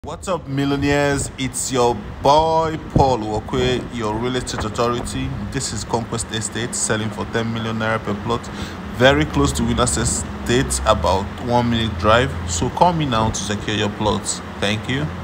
What's up, millionaires? It's your boy Paul Uwakwe, your real estate authority. This is Conquest Estate, selling for 10 million naira per plot, very close to Winners Estate, about 1 minute drive. So call me now to secure your plots. Thank you.